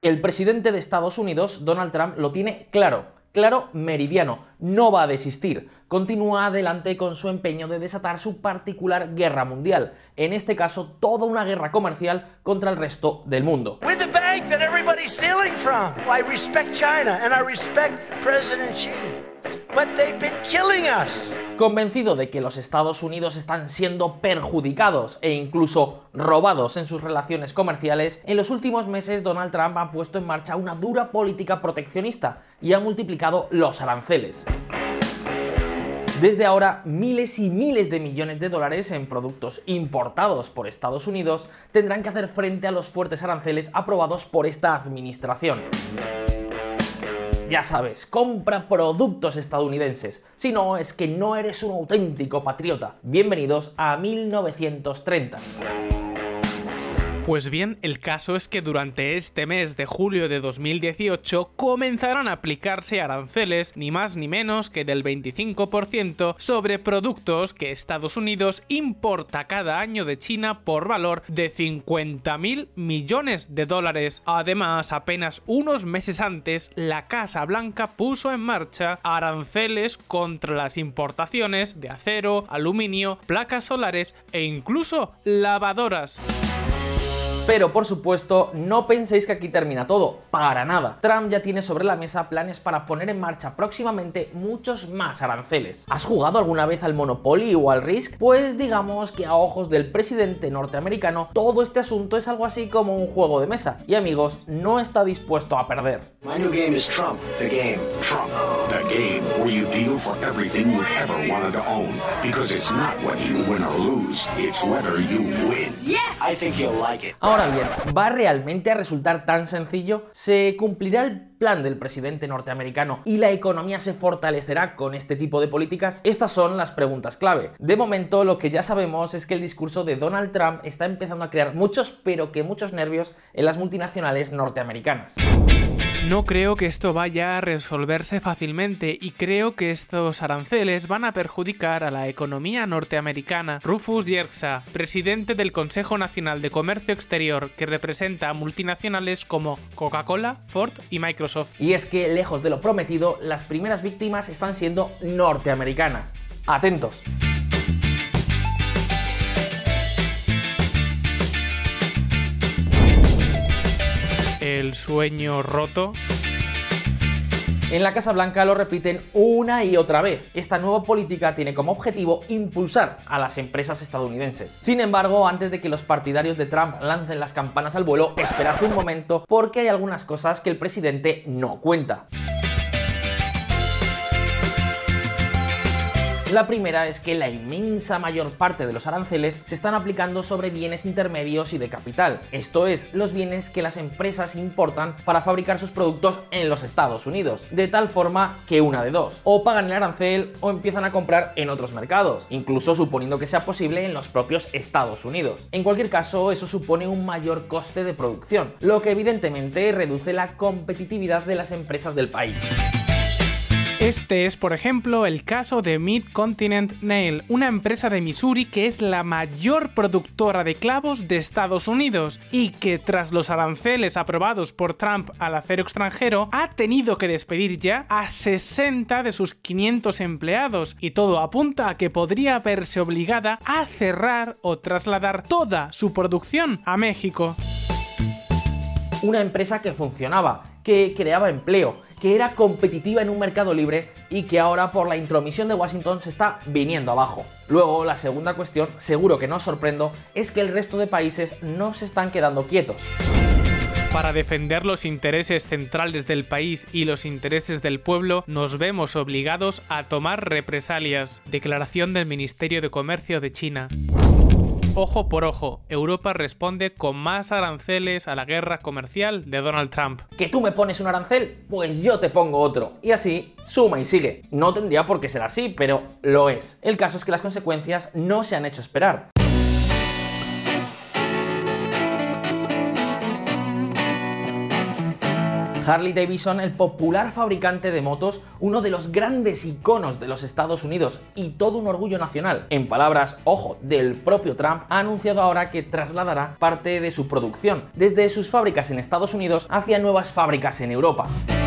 El presidente de Estados Unidos, Donald Trump, lo tiene claro meridiano, no va a desistir. Continúa adelante con su empeño de desatar su particular guerra mundial, en este caso toda una guerra comercial contra el resto del mundo. Convencido de que los Estados Unidos están siendo perjudicados e incluso robados en sus relaciones comerciales, en los últimos meses Donald Trump ha puesto en marcha una dura política proteccionista y ha multiplicado los aranceles. Desde ahora, miles y miles de millones de dólares en productos importados por Estados Unidos tendrán que hacer frente a los fuertes aranceles aprobados por esta administración. Ya sabes, compra productos estadounidenses. Si no, es que no eres un auténtico patriota. Bienvenidos a 1930. Pues bien, el caso es que durante este mes de julio de 2018 comenzarán a aplicarse aranceles ni más ni menos que del 25% sobre productos que Estados Unidos importa cada año de China por valor de 50.000 millones de dólares. Además, apenas unos meses antes, la Casa Blanca puso en marcha aranceles contra las importaciones de acero, aluminio, placas solares e incluso lavadoras. Pero por supuesto, no penséis que aquí termina todo, para nada. Trump ya tiene sobre la mesa planes para poner en marcha próximamente muchos más aranceles. ¿Has jugado alguna vez al Monopoly o al Risk? Pues digamos que a ojos del presidente norteamericano, todo este asunto es algo así como un juego de mesa. Y amigos, no está dispuesto a perder. My new game is Trump, the game. Trump, the game where you deal for everything you've ever wanted to own. Because it's not whether you win or lose, it's whether you win. Yes! I think you'll like it. Ahora bien, ¿va realmente a resultar tan sencillo? ¿Se cumplirá el plan del presidente norteamericano y la economía se fortalecerá con este tipo de políticas? Estas son las preguntas clave. De momento, lo que ya sabemos es que el discurso de Donald Trump está empezando a crear muchos nervios en las multinacionales norteamericanas. No creo que esto vaya a resolverse fácilmente y creo que estos aranceles van a perjudicar a la economía norteamericana. Rufus Yerxa, presidente del Consejo Nacional de Comercio Exterior, que representa a multinacionales como Coca-Cola, Ford y Microsoft. Y es que, lejos de lo prometido, las primeras víctimas están siendo norteamericanas. ¡Atentos! El sueño roto. En la Casa Blanca lo repiten una y otra vez. Esta nueva política tiene como objetivo impulsar a las empresas estadounidenses. Sin embargo, antes de que los partidarios de Trump lancen las campanas al vuelo, esperad un momento porque hay algunas cosas que el presidente no cuenta. La primera es que la inmensa mayor parte de los aranceles se están aplicando sobre bienes intermedios y de capital, esto es, los bienes que las empresas importan para fabricar sus productos en los Estados Unidos, de tal forma que una de dos, o pagan el arancel o empiezan a comprar en otros mercados, incluso suponiendo que sea posible en los propios Estados Unidos. En cualquier caso, eso supone un mayor coste de producción, lo que evidentemente reduce la competitividad de las empresas del país. Este es, por ejemplo, el caso de Mid-Continent Nail, una empresa de Missouri que es la mayor productora de clavos de Estados Unidos y que, tras los aranceles aprobados por Trump al acero extranjero, ha tenido que despedir ya a 60 de sus 500 empleados y todo apunta a que podría verse obligada a cerrar o trasladar toda su producción a México. Una empresa que funcionaba, que creaba empleo, que era competitiva en un mercado libre y que ahora por la intromisión de Washington se está viniendo abajo. Luego, la segunda cuestión, seguro que no os sorprendo, es que el resto de países no se están quedando quietos. Para defender los intereses centrales del país y los intereses del pueblo, nos vemos obligados a tomar represalias. Declaración del Ministerio de Comercio de China. Ojo por ojo, Europa responde con más aranceles a la guerra comercial de Donald Trump. ¿Que tú me pones un arancel? Pues yo te pongo otro. Y así, suma y sigue. No tendría por qué ser así, pero lo es. El caso es que las consecuencias no se han hecho esperar. Harley Davidson, el popular fabricante de motos, uno de los grandes iconos de los Estados Unidos y todo un orgullo nacional, en palabras, ojo, del propio Trump, ha anunciado ahora que trasladará parte de su producción desde sus fábricas en Estados Unidos hacia nuevas fábricas en Europa.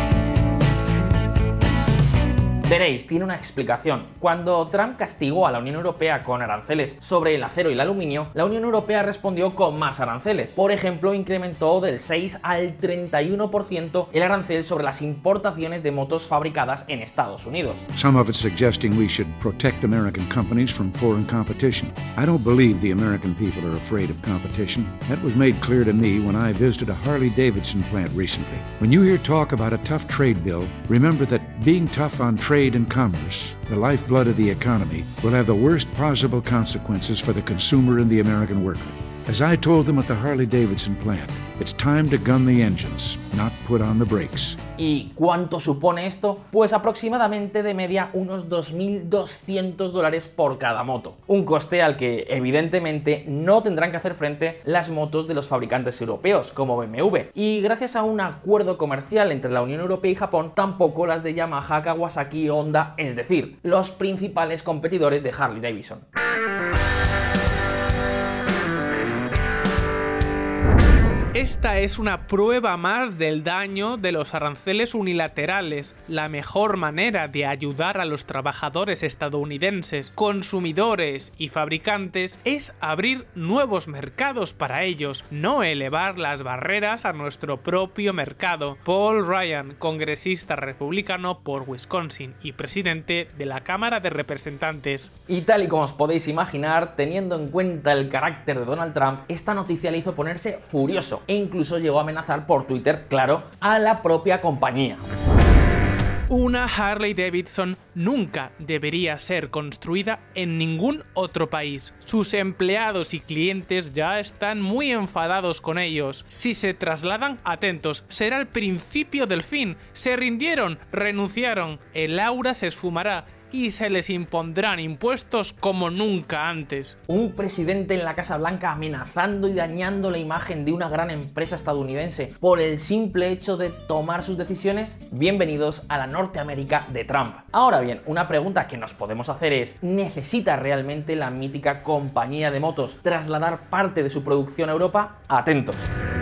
Veréis, tiene una explicación. Cuando Trump castigó a la Unión Europea con aranceles sobre el acero y el aluminio, la Unión Europea respondió con más aranceles. Por ejemplo, incrementó del 6 al 31% el arancel sobre las importaciones de motos fabricadas en Estados Unidos. Some of it suggesting we should protect American companies from foreign competition. I don't believe the American people are afraid of competition. That was made clear to me when I visited a Harley-Davidson plant recently. When you hear talk about a tough trade bill, remember that being tough on trade and commerce, the lifeblood of the economy, will have the worst possible consequences for the consumer and the American worker. As I told them at the Harley-Davidson plant, it's time to gun the engines, not put on the brakes. ¿Y cuánto supone esto? Pues aproximadamente de media unos $2.200 por cada moto. Un coste al que evidentemente no tendrán que hacer frente las motos de los fabricantes europeos, como BMW. Y gracias a un acuerdo comercial entre la Unión Europea y Japón, tampoco las de Yamaha, Kawasaki y Honda, es decir, los principales competidores de Harley Davidson. Esta es una prueba más del daño de los aranceles unilaterales. La mejor manera de ayudar a los trabajadores estadounidenses, consumidores y fabricantes es abrir nuevos mercados para ellos, no elevar las barreras a nuestro propio mercado. Paul Ryan, congresista republicano por Wisconsin y presidente de la Cámara de Representantes. Y tal y como os podéis imaginar, teniendo en cuenta el carácter de Donald Trump, esta noticia le hizo ponerse furioso e incluso llegó a amenazar por Twitter, claro, a la propia compañía. Una Harley Davidson nunca debería ser construida en ningún otro país. Sus empleados y clientes ya están muy enfadados con ellos. Si se trasladan, atentos, será el principio del fin. Se rindieron, renunciaron, el aura se esfumará y se les impondrán impuestos como nunca antes. Un presidente en la Casa Blanca amenazando y dañando la imagen de una gran empresa estadounidense por el simple hecho de tomar sus decisiones. Bienvenidos a la Norteamérica de Trump. Ahora bien, una pregunta que nos podemos hacer es: ¿necesita realmente la mítica compañía de motos trasladar parte de su producción a Europa? Atentos.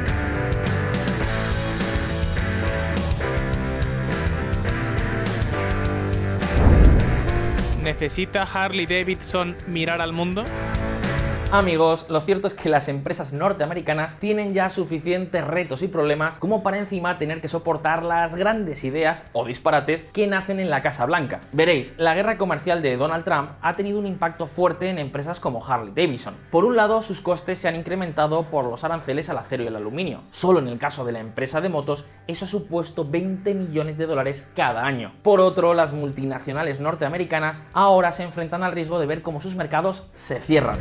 ¿Necesita Harley Davidson mirar al mundo? Amigos, lo cierto es que las empresas norteamericanas tienen ya suficientes retos y problemas como para encima tener que soportar las grandes ideas o disparates que nacen en la Casa Blanca. Veréis, la guerra comercial de Donald Trump ha tenido un impacto fuerte en empresas como Harley Davidson. Por un lado, sus costes se han incrementado por los aranceles al acero y el aluminio. Solo en el caso de la empresa de motos, eso ha supuesto $20 millones cada año. Por otro, las multinacionales norteamericanas ahora se enfrentan al riesgo de ver cómo sus mercados se cierran.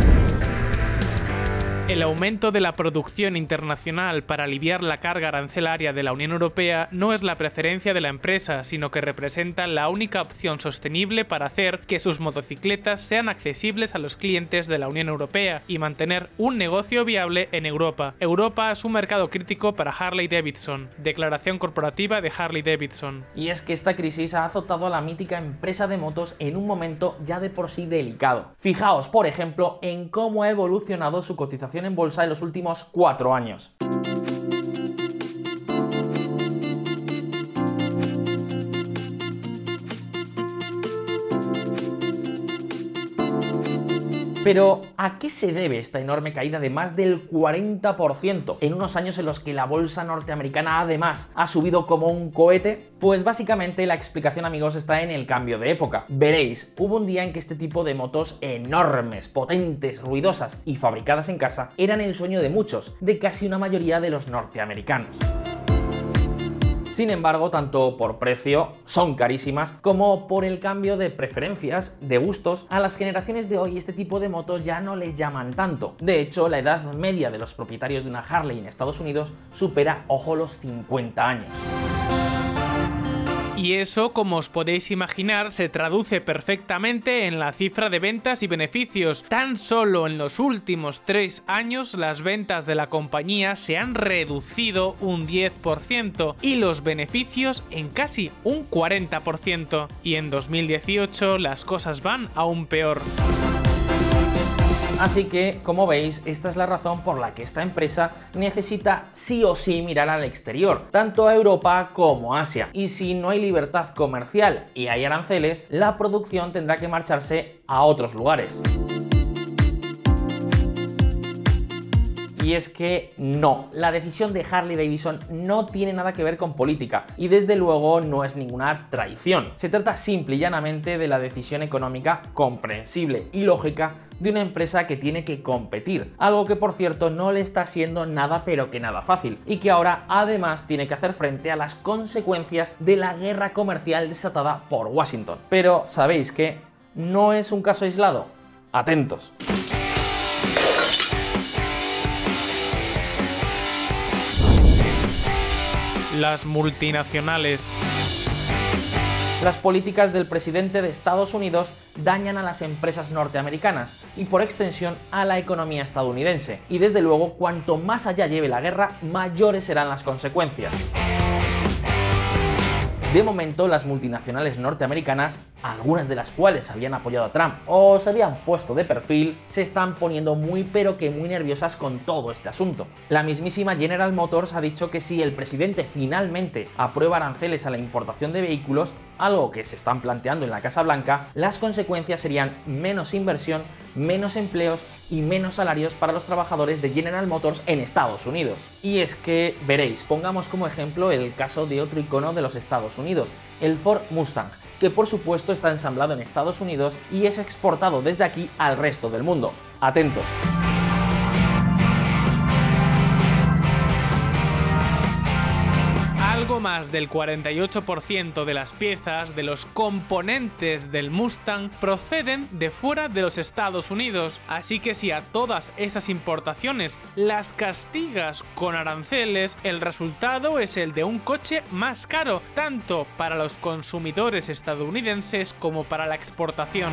El aumento de la producción internacional para aliviar la carga arancelaria de la Unión Europea no es la preferencia de la empresa, sino que representa la única opción sostenible para hacer que sus motocicletas sean accesibles a los clientes de la Unión Europea y mantener un negocio viable en Europa. Europa es un mercado crítico para Harley Davidson. Declaración corporativa de Harley Davidson. Y es que esta crisis ha azotado a la mítica empresa de motos en un momento ya de por sí delicado. Fijaos, por ejemplo, en cómo ha evolucionado su cotización en bolsa en los últimos 4 años. Pero, ¿a qué se debe esta enorme caída de más del 40% en unos años en los que la bolsa norteamericana además ha subido como un cohete? Pues básicamente la explicación, amigos, está en el cambio de época. Veréis, hubo un día en que este tipo de motos enormes, potentes, ruidosas y fabricadas en casa eran el sueño de muchos, de casi una mayoría de los norteamericanos. Sin embargo, tanto por precio, son carísimas, como por el cambio de preferencias, de gustos, a las generaciones de hoy este tipo de motos ya no les llaman tanto. De hecho, la edad media de los propietarios de una Harley en Estados Unidos supera, ojo, los 50 años. Y eso, como os podéis imaginar, se traduce perfectamente en la cifra de ventas y beneficios. Tan solo en los últimos 3 años las ventas de la compañía se han reducido un 10% y los beneficios en casi un 40%. Y en 2018 las cosas van aún peor. Así que, como veis, esta es la razón por la que esta empresa necesita sí o sí mirar al exterior, tanto a Europa como a Asia. Y si no hay libertad comercial y hay aranceles, la producción tendrá que marcharse a otros lugares. Y es que no, la decisión de Harley Davidson no tiene nada que ver con política y desde luego no es ninguna traición. Se trata simple y llanamente de la decisión económica comprensible y lógica de una empresa que tiene que competir, algo que por cierto no le está siendo nada pero que nada fácil y que ahora además tiene que hacer frente a las consecuencias de la guerra comercial desatada por Washington. Pero ¿sabéis qué? No es un caso aislado. Atentos. Las multinacionales. Las políticas del presidente de Estados Unidos dañan a las empresas norteamericanas y por extensión a la economía estadounidense. Y desde luego, cuanto más allá lleve la guerra, mayores serán las consecuencias. De momento, las multinacionales norteamericanas, algunas de las cuales habían apoyado a Trump o se habían puesto de perfil, se están poniendo muy pero que muy nerviosas con todo este asunto. La mismísima General Motors ha dicho que si el presidente finalmente aprueba aranceles a la importación de vehículos, algo que se están planteando en la Casa Blanca, las consecuencias serían menos inversión, menos empleos y menos salarios para los trabajadores de General Motors en Estados Unidos. Y es que, veréis, pongamos como ejemplo el caso de otro icono de los Estados Unidos, el Ford Mustang, que por supuesto está ensamblado en Estados Unidos y es exportado desde aquí al resto del mundo. Atentos. Algo más del 48% de las piezas de los componentes del Mustang proceden de fuera de los Estados Unidos, así que si a todas esas importaciones las castigas con aranceles, el resultado es el de un coche más caro, tanto para los consumidores estadounidenses como para la exportación.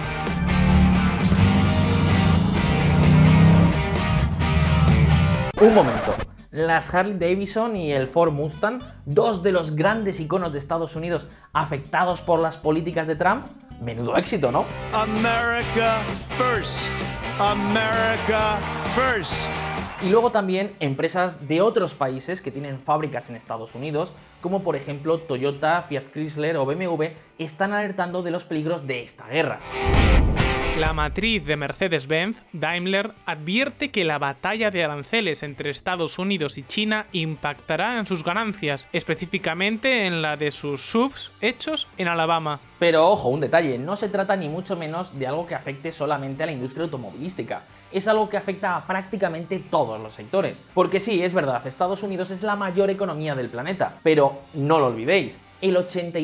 Un momento. Las Harley Davidson y el Ford Mustang, dos de los grandes iconos de Estados Unidos afectados por las políticas de Trump, menudo éxito, ¿no? America first. America first. Y luego también empresas de otros países que tienen fábricas en Estados Unidos, como por ejemplo Toyota, Fiat Chrysler o BMW, están alertando de los peligros de esta guerra. La matriz de Mercedes-Benz, Daimler, advierte que la batalla de aranceles entre Estados Unidos y China impactará en sus ganancias, específicamente en la de sus SUVs hechos en Alabama. Pero ojo, un detalle, no se trata ni mucho menos de algo que afecte solamente a la industria automovilística. Es algo que afecta a prácticamente todos los sectores. Porque sí, es verdad, Estados Unidos es la mayor economía del planeta, pero no lo olvidéis, el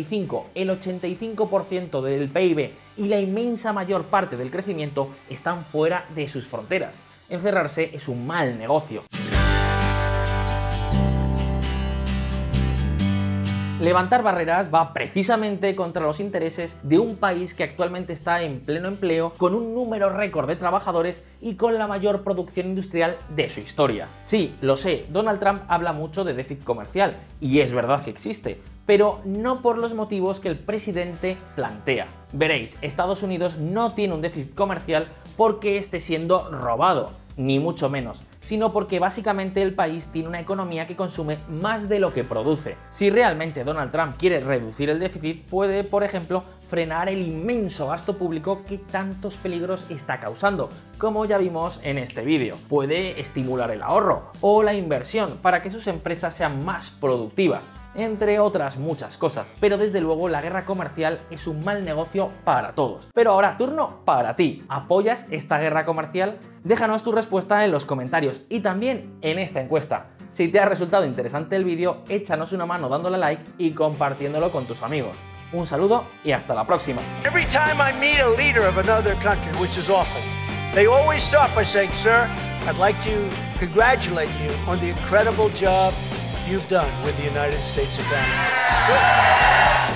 85% del PIB y la inmensa mayor parte del crecimiento están fuera de sus fronteras. Encerrarse es un mal negocio. Levantar barreras va precisamente contra los intereses de un país que actualmente está en pleno empleo, con un número récord de trabajadores y con la mayor producción industrial de su historia. Sí, lo sé, Donald Trump habla mucho de déficit comercial, y es verdad que existe, pero no por los motivos que el presidente plantea. Veréis, Estados Unidos no tiene un déficit comercial porque esté siendo robado, ni mucho menos, sino porque básicamente el país tiene una economía que consume más de lo que produce. Si realmente Donald Trump quiere reducir el déficit, puede, por ejemplo, frenar el inmenso gasto público que tantos peligros está causando, como ya vimos en este vídeo. Puede estimular el ahorro o la inversión para que sus empresas sean más productivas, entre otras muchas cosas. Pero desde luego la guerra comercial es un mal negocio para todos. Pero ahora, turno para ti. ¿Apoyas esta guerra comercial? Déjanos tu respuesta en los comentarios y también en esta encuesta. Si te ha resultado interesante el vídeo, échanos una mano dándole like y compartiéndolo con tus amigos. Un saludo y hasta la próxima. Every time I meet a leader of another country, which is often, they always start by saying, "Sir, I'd like to congratulate you on the incredible job you've done with the United States of America."